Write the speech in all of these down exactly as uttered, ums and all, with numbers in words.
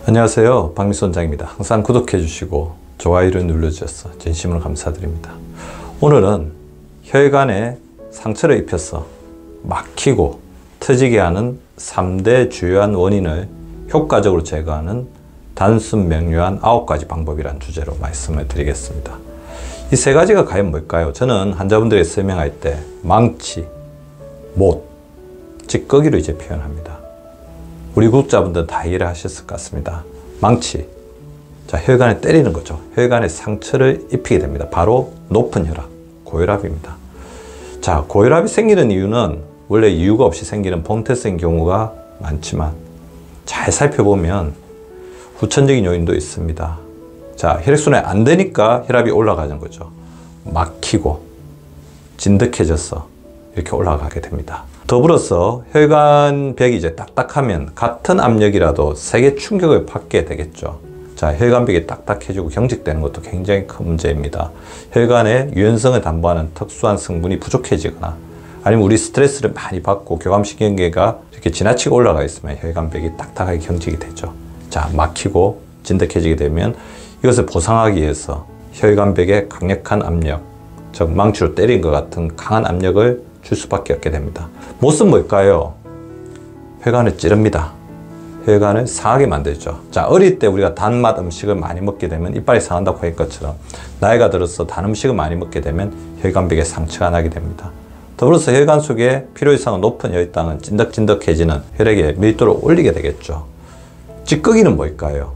안녕하세요, 박미수 원장입니다. 항상 구독해 주시고 좋아요를 눌러주셔서 진심으로 감사드립니다. 오늘은 혈관에 상처를 입혀서 막히고 터지게 하는 삼 대 주요한 원인을 효과적으로 제거하는 단순 명료한 아홉 가지 방법이라는 주제로 말씀을 드리겠습니다. 이 세 가지가 과연 뭘까요? 저는 환자분들에게 설명할 때 망치, 못, 찌꺼기로 이제 표현합니다. 우리 구독자분들 다 이해를 하셨을 것 같습니다. 망치, 자, 혈관에 때리는 거죠. 혈관에 상처를 입히게 됩니다. 바로 높은 혈압, 고혈압입니다. 자, 고혈압이 생기는 이유는 원래 이유가 없이 생기는 봉태성인 경우가 많지만 잘 살펴보면 후천적인 요인도 있습니다. 자, 혈액순환이 안 되니까 혈압이 올라가는 거죠. 막히고 진득해져서 이렇게 올라가게 됩니다. 더불어서 혈관벽이 이제 딱딱하면 같은 압력이라도 세게 충격을 받게 되겠죠. 자, 혈관벽이 딱딱해지고 경직되는 것도 굉장히 큰 문제입니다. 혈관의 유연성을 담보하는 특수한 성분이 부족해지거나 아니면 우리 스트레스를 많이 받고 교감신경계가 이렇게 지나치게 올라가 있으면 혈관벽이 딱딱하게 경직이 되죠. 자, 막히고 진득해지게 되면 이것을 보상하기 위해서 혈관벽에 강력한 압력, 즉 망치로 때린 것 같은 강한 압력을 줄 수밖에 없게 됩니다. 못은 뭘까요? 혈관을 찌릅니다. 혈관을 상하게 만들죠. 자, 어릴 때 우리가 단맛 음식을 많이 먹게 되면 이빨이 상한다고 할 것처럼 나이가 들어서 단 음식을 많이 먹게 되면 혈관벽에 상처가 나게 됩니다. 더불어서 혈관 속에 필요 이상 높은 혈당은 찐득찐득해지는 혈액의 밀도를 올리게 되겠죠. 찌꺼기는 뭘까요?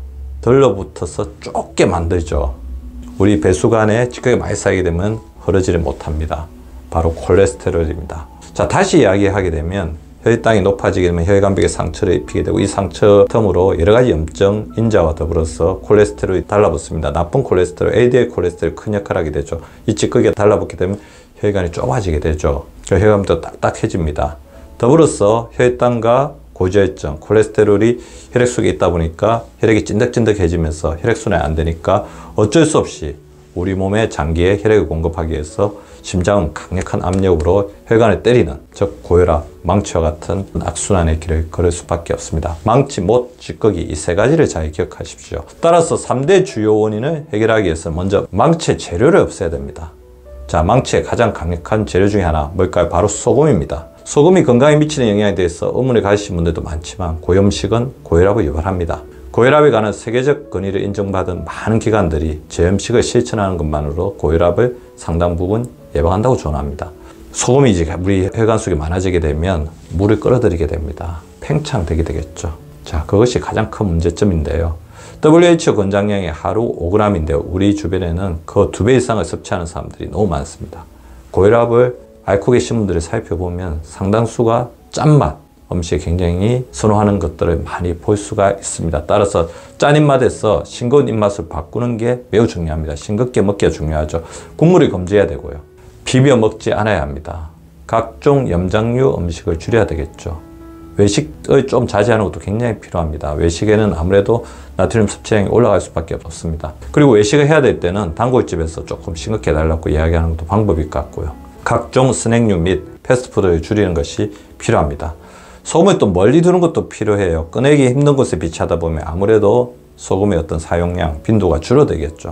들러붙어서 좁게 만들죠. 우리 배수관에 찌꺼기가 많이 쌓이게 되면 흐르지를 못합니다. 바로 콜레스테롤입니다. 자, 다시 이야기하게 되면 혈당이 높아지게 되면 혈관벽에 상처를 입히게 되고 이 상처 틈으로 여러 가지 염증, 인자와 더불어서 콜레스테롤이 달라붙습니다. 나쁜 콜레스테롤, 엘디엘 콜레스테롤이 큰 역할을 하게 되죠. 이 찌꺼기가 달라붙게 되면 혈관이 좁아지게 되죠. 혈관도 딱딱해집니다. 더불어서 혈당과 고지혈증, 콜레스테롤이 혈액 속에 있다 보니까 혈액이 찐득찐득해지면서 혈액순환이 안 되니까 어쩔 수 없이 우리 몸의 장기에 혈액을 공급하기 위해서 심장은 강력한 압력으로 혈관을 때리는, 즉 고혈압, 망치와 같은 악순환의 길을 걸을 수밖에 없습니다. 망치, 못, 찌꺼기 이 세 가지를 잘 기억하십시오. 따라서 삼 대 주요 원인을 해결하기 위해서 먼저 망치의 재료를 없애야 됩니다. 자, 망치의 가장 강력한 재료 중에 하나 뭘까요? 바로 소금입니다. 소금이 건강에 미치는 영향에 대해서 의문을 가지신 분들도 많지만 고염식은 고혈압을 유발합니다. 고혈압에 관한 세계적 권위를 인정받은 많은 기관들이 저염식을 실천하는 것만으로 고혈압을 상당 부분 예방한다고 전합니다. 소금이 이제 우리 혈관 속에 많아지게 되면 물을 끌어들이게 됩니다. 팽창되게 되겠죠. 자, 그것이 가장 큰 문제점인데요. 더블유에이치오 권장량이 하루 오 그램인데요. 우리 주변에는 그 두 배 이상을 섭취하는 사람들이 너무 많습니다. 고혈압을 앓고 계신 분들을 살펴보면 상당수가 짠맛 음식에 굉장히 선호하는 것들을 많이 볼 수가 있습니다. 따라서 짠 입맛에서 싱거운 입맛을 바꾸는 게 매우 중요합니다. 싱겁게 먹기가 중요하죠. 국물을 금지해야 되고요. 비벼 먹지 않아야 합니다. 각종 염장류 음식을 줄여야 되겠죠. 외식을 좀 자제하는 것도 굉장히 필요합니다. 외식에는 아무래도 나트륨 섭취량이 올라갈 수밖에 없습니다. 그리고 외식을 해야 될 때는 단골집에서 조금 싱겁게 해달라고 이야기하는 것도 방법일 것 같고요. 각종 스낵류 및 패스트푸드를 줄이는 것이 필요합니다. 소금을 또 멀리 두는 것도 필요해요. 꺼내기 힘든 곳에 비치하다 보면 아무래도 소금의 어떤 사용량, 빈도가 줄어들겠죠.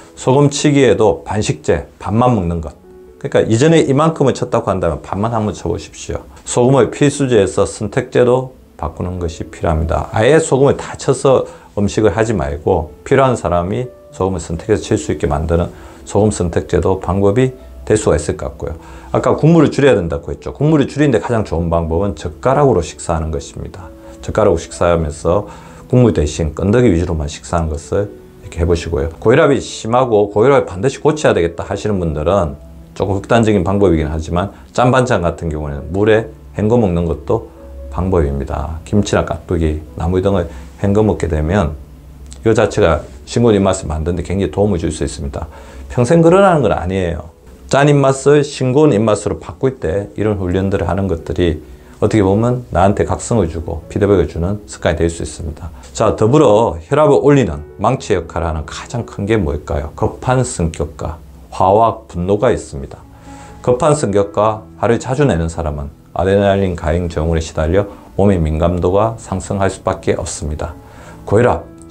소금치기에도 반식제, 반만 먹는 것. 그러니까 이전에 이만큼을 쳤다고 한다면 반만 한번 쳐보십시오. 소금을 필수제에서 선택제로 바꾸는 것이 필요합니다. 아예 소금을 다 쳐서 음식을 하지 말고 필요한 사람이 소금을 선택해서 칠 수 있게 만드는 소금 선택제도 방법이 될 수가 있을 것 같고요. 아까 국물을 줄여야 된다고 했죠. 국물을 줄이는데 가장 좋은 방법은 젓가락으로 식사하는 것입니다. 젓가락으로 식사하면서 국물 대신 건더기 위주로만 식사하는 것을 이렇게 해보시고요. 고혈압이 심하고 고혈압을 반드시 고쳐야 되겠다 하시는 분들은 조금 극단적인 방법이긴 하지만 짠 반찬 같은 경우에는 물에 헹궈 먹는 것도 방법입니다. 김치나 깍두기, 나물 등을 헹궈 먹게 되면 이거 자체가 싱거운 입맛을 만드는 데 굉장히 도움을 줄 수 있습니다. 평생 그러라는 건 아니에요. 짠 입맛을 싱거운 입맛으로 바꿀 때 이런 훈련들을 하는 것들이 어떻게 보면 나한테 각성을 주고 피드백을 주는 습관이 될 수 있습니다. 자, 더불어 혈압을 올리는 망치 역할을 하는 가장 큰 게 뭘까요? 급한 성격과 화와 분노가 있습니다. 급한 성격과 화를 자주 내는 사람은 아드레날린 가행 증후군에 시달려 몸의 민감도가 상승할 수밖에 없습니다. 고혈압,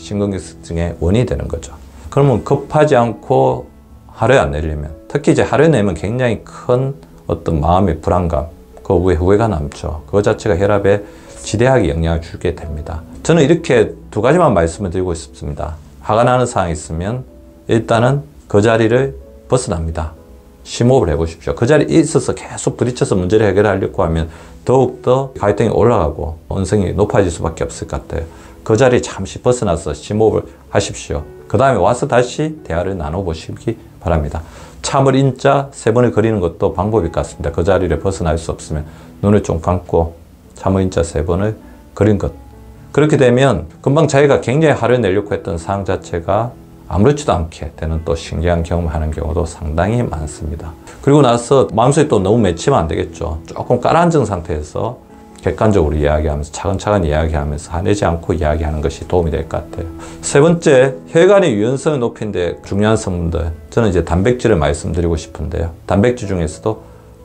심근경색증의 원인이 되는 거죠. 그러면 급하지 않고 하루에 안 내리려면, 특히 이제 하루에 내면 굉장히 큰 어떤 마음의 불안감, 그 후에 후회가 남죠. 그거 자체가 혈압에 지대하게 영향을 주게 됩니다. 저는 이렇게 두 가지만 말씀을 드리고 싶습니다. 화가 나는 상황이 있으면 일단은 그 자리를 벗어납니다. 심호흡을 해보십시오. 그 자리에 있어서 계속 부딪혀서 문제를 해결하려고 하면 더욱더 갈등이 올라가고 원성이 높아질 수밖에 없을 것 같아요. 그 자리에 잠시 벗어나서 심호흡을 하십시오. 그 다음에 와서 다시 대화를 나눠보시기 바랍니다. 참을 인자 세 번을 그리는 것도 방법일 것 같습니다. 그 자리를 벗어날 수 없으면 눈을 좀 감고 참을 인자 세 번을 그린 것. 그렇게 되면 금방 자기가 굉장히 화를 내려고 했던 상황 자체가 아무렇지도 않게 되는 또 신기한 경험을 하는 경우도 상당히 많습니다. 그리고 나서 마음속에 또 너무 맺히면 안 되겠죠. 조금 가라앉은 상태에서 객관적으로 이야기하면서 차근차근 이야기하면서 화내지 않고 이야기하는 것이 도움이 될 것 같아요. 세 번째, 혈관의 유연성을 높이는 데 중요한 성분들. 저는 이제 단백질을 말씀드리고 싶은데요. 단백질 중에서도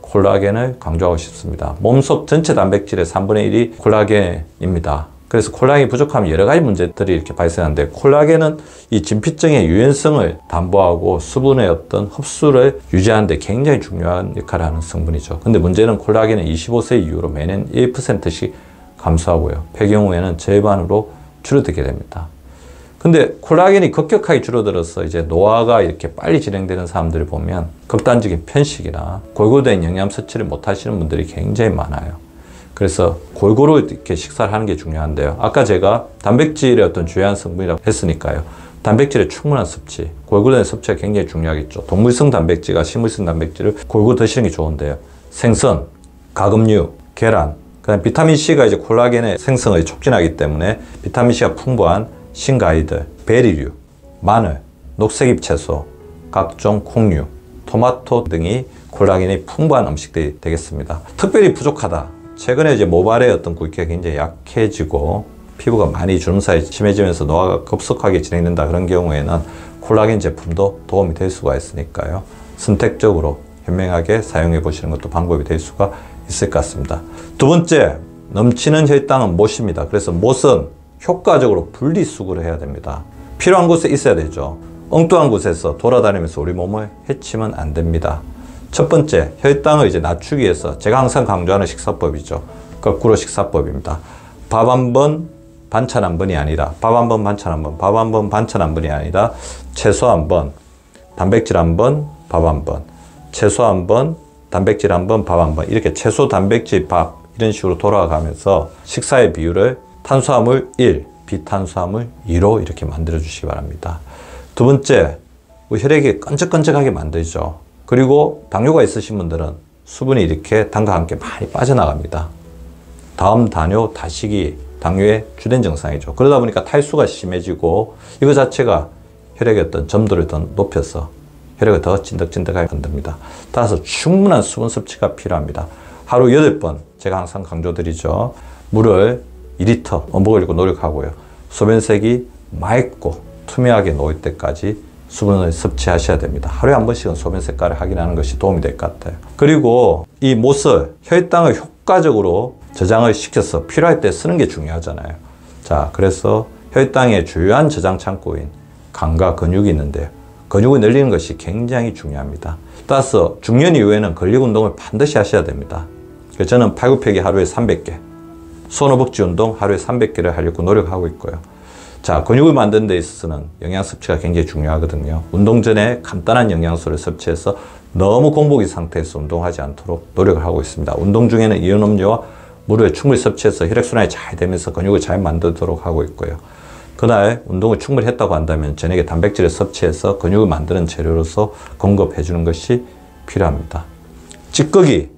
콜라겐을 강조하고 싶습니다. 몸속 전체 단백질의 삼분의 일이 콜라겐입니다. 그래서 콜라겐이 부족하면 여러 가지 문제들이 이렇게 발생하는데, 콜라겐은 이 진피증의 유연성을 담보하고 수분의 어떤 흡수를 유지하는 데 굉장히 중요한 역할을 하는 성분이죠. 근데 문제는 콜라겐은 이십오 세 이후로 매년 일 퍼센트씩 감소하고요. 폐경후에는 절반으로 줄어들게 됩니다. 근데 콜라겐이 급격하게 줄어들어서 이제 노화가 이렇게 빨리 진행되는 사람들을 보면 극단적인 편식이나 골고루 된 영양 섭취를 못 하시는 분들이 굉장히 많아요. 그래서 골고루 이렇게 식사를 하는 게 중요한데요. 아까 제가 단백질의 어떤 주요한 성분이라고 했으니까요. 단백질의 충분한 섭취, 골고루 된 섭취가 굉장히 중요하겠죠. 동물성 단백질과 식물성 단백질을 골고루 드시는 게 좋은데요. 생선, 가금류, 계란, 그다음 비타민C가 이제 콜라겐의 생성을 촉진하기 때문에 비타민C가 풍부한 신과일들, 베리류, 마늘, 녹색잎 채소, 각종 콩류, 토마토 등이 콜라겐이 풍부한 음식들이 되겠습니다. 특별히 부족하다. 최근에 이제 모발의 어떤 굵기가 굉장히 약해지고 피부가 많이 주름 사이 심해지면서 노화가 급속하게 진행된다. 그런 경우에는 콜라겐 제품도 도움이 될 수가 있으니까요. 선택적으로 현명하게 사용해 보시는 것도 방법이 될 수가 있을 것 같습니다. 두 번째, 넘치는 혈당은 못입니다. 그래서 못은 효과적으로 분리수거를 해야 됩니다. 필요한 곳에 있어야 되죠. 엉뚱한 곳에서 돌아다니면서 우리 몸을 해치면 안 됩니다. 첫 번째, 혈당을 이제 낮추기 위해서 제가 항상 강조하는 식사법이죠. 거꾸로 식사법입니다. 밥 한 번, 반찬 한 번이 아니라 밥 한 번, 반찬 한 번, 밥 한 번, 반찬 한 번이 아니라 채소 한 번, 단백질 한 번, 밥 한 번, 채소 한 번, 단백질 한 번, 밥 한 번, 이렇게 채소, 단백질, 밥 이런 식으로 돌아가면서 식사의 비율을 탄수화물 일, 비탄수화물 이로 이렇게 만들어 주시기 바랍니다. 두 번째, 혈액이 끈적끈적하게 만들죠. 그리고 당뇨가 있으신 분들은 수분이 이렇게 당과 함께 많이 빠져나갑니다. 다음 단뇨, 다식이 당뇨의 주된 증상이죠. 그러다 보니까 탈수가 심해지고 이거 자체가 혈액의 어떤 점도를 더 높여서 혈액을 더 찐득찐득하게 만듭니다. 따라서 충분한 수분 섭취가 필요합니다. 하루 여덟 번 제가 항상 강조드리죠. 물을 이 리터 먹으려고 노력하고요. 소변색이 맑고 투명하게 놓일 때까지 수분을 섭취하셔야 됩니다. 하루에 한 번씩은 소변 색깔을 확인하는 것이 도움이 될 것 같아요. 그리고 이 못을 혈당을 효과적으로 저장을 시켜서 필요할 때 쓰는 게 중요하잖아요. 자, 그래서 혈당의 주요한 저장 창고인 간과 근육이 있는데요. 근육을 늘리는 것이 굉장히 중요합니다. 따라서 중년 이후에는 근력 운동을 반드시 하셔야 됩니다. 그래서 저는 팔굽혀펴기 하루에 삼백 개, 손 허벅지 운동 하루에 삼백 개를 하려고 노력하고 있고요. 자, 근육을 만드는 데 있어서는 영양 섭취가 굉장히 중요하거든요. 운동 전에 간단한 영양소를 섭취해서 너무 공복이 상태에서 운동하지 않도록 노력을 하고 있습니다. 운동 중에는 이온음료와 물을 충분히 섭취해서 혈액순환이 잘 되면서 근육을 잘 만들도록 하고 있고요. 그날 운동을 충분히 했다고 한다면 저녁에 단백질을 섭취해서 근육을 만드는 재료로서 공급해 주는 것이 필요합니다. 찌꺼기,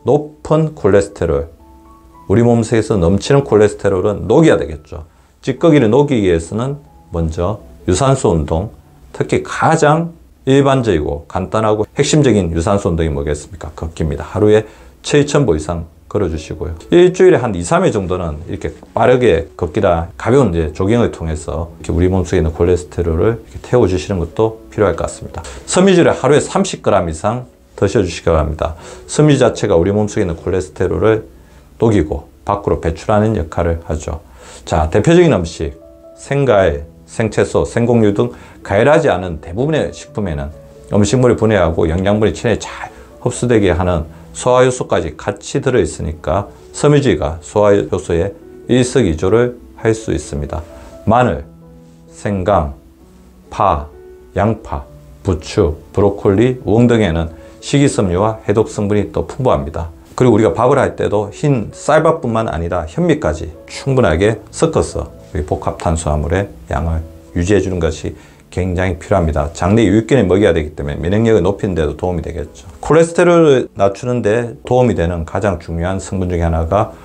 높은 콜레스테롤, 우리 몸속에서 넘치는 콜레스테롤은 녹여야 되겠죠. 찌꺼기를 녹이기 위해서는 먼저 유산소 운동, 특히 가장 일반적이고 간단하고 핵심적인 유산소 운동이 뭐겠습니까? 걷기입니다. 하루에 칠천 보 이상 걸어주시고요. 일주일에 한 이, 삼 회 정도는 이렇게 빠르게 걷기나 가벼운 이제 조깅을 통해서 이렇게 우리 몸속에 있는 콜레스테롤을 이렇게 태워주시는 것도 필요할 것 같습니다. 섬유질을 하루에 삼십 그램 이상 드셔주시기 바랍니다. 섬유 자체가 우리 몸속에 있는 콜레스테롤을 녹이고 밖으로 배출하는 역할을 하죠. 자, 대표적인 음식, 생과일, 생채소, 생곡류 등 가열하지 않은 대부분의 식품에는 음식물이 분해하고 영양분이 체내에 잘 흡수되게 하는 소화효소까지 같이 들어있으니까 섬유질과 소화효소의 일석이조를 할 수 있습니다. 마늘, 생강, 파, 양파, 부추, 브로콜리, 우엉 등에는 식이섬유와 해독 성분이 또 풍부합니다. 그리고 우리가 밥을 할 때도 흰 쌀밥뿐만 아니라 현미까지 충분하게 섞어서 복합 탄수화물의 양을 유지해 주는 것이 굉장히 필요합니다. 장내 유익균을 먹여야 되기 때문에 면역력을 높이는 데도 도움이 되겠죠. 콜레스테롤을 낮추는 데 도움이 되는 가장 중요한 성분 중에 하나가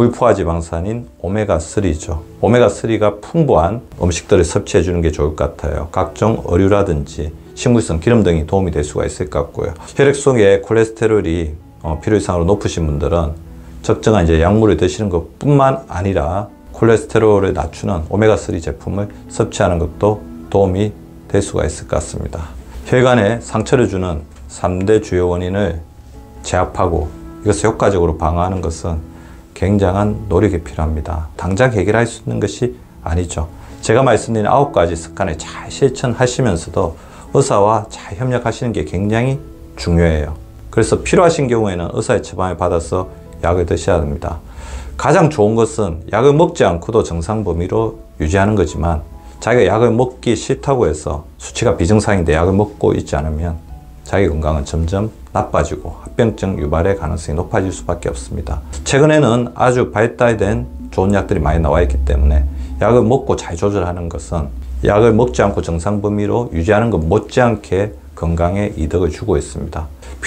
불포화지방산인 오메가삼이죠. 오메가삼가 풍부한 음식들을 섭취해 주는 게 좋을 것 같아요. 각종 어류라든지 식물성 기름 등이 도움이 될 수가 있을 것 같고요. 혈액 속에 콜레스테롤이 어, 필요 이상으로 높으신 분들은 적정한 이제 약물을 드시는 것뿐만 아니라 콜레스테롤을 낮추는 오메가삼 제품을 섭취하는 것도 도움이 될 수가 있을 것 같습니다. 혈관에 상처를 주는 삼 대 주요 원인을 제압하고 이것을 효과적으로 방어하는 것은 굉장한 노력이 필요합니다. 당장 해결할 수 있는 것이 아니죠. 제가 말씀드린 아홉 가지 습관을 잘 실천하시면서도 의사와 잘 협력하시는 게 굉장히 중요해요. 그래서 필요하신 경우에는 의사의 처방을 받아서 약을 드셔야 합니다. 가장 좋은 것은 약을 먹지 않고도 정상 범위로 유지하는 거지만 자기가 약을 먹기 싫다고 해서 수치가 비정상인데 약을 먹고 있지 않으면 자기 건강은 점점 나빠지고 합병증 유발의 가능성이 높아질 수밖에 없습니다. 최근에는 아주 발달된 좋은 약들이 많이 나와 있기 때문에 약을 먹고 잘 조절하는 것은 약을 먹지 않고 정상 범위로 유지하는 것 못지않게 건강에 이득을 주고 있습니다.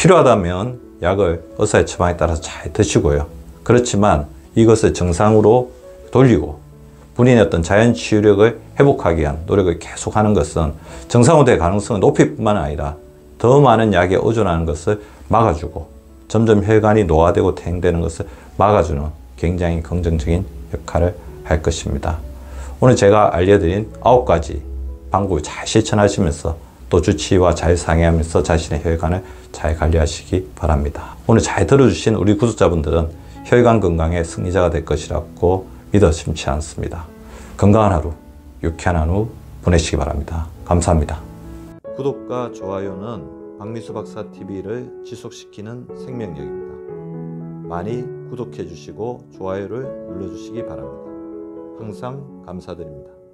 필요하다면 약을 의사의 처방에 따라서 잘 드시고요. 그렇지만 이것을 정상으로 돌리고 본인의 어떤 자연 치유력을 회복하기 위한 노력을 계속하는 것은 정상으로 될 가능성을 높일 뿐만 아니라 더 많은 약에 의존하는 것을 막아주고 점점 혈관이 노화되고 퇴행되는 것을 막아주는 굉장히 긍정적인 역할을 할 것입니다. 오늘 제가 알려드린 아홉 가지 방법을 잘 실천하시면서 또 주치의와 잘 상의하면서 자신의 혈관을 잘 관리하시기 바랍니다. 오늘 잘 들어주신 우리 구독자분들은 혈관 건강의 승리자가 될 것이라고 믿어 심치 않습니다. 건강한 하루, 유쾌한 하루 보내시기 바랍니다. 감사합니다. 구독과 좋아요는 박미수 박사 티비를 지속시키는 생명력입니다. 많이 구독해 주시고 좋아요를 눌러 주시기 바랍니다. 항상 감사드립니다.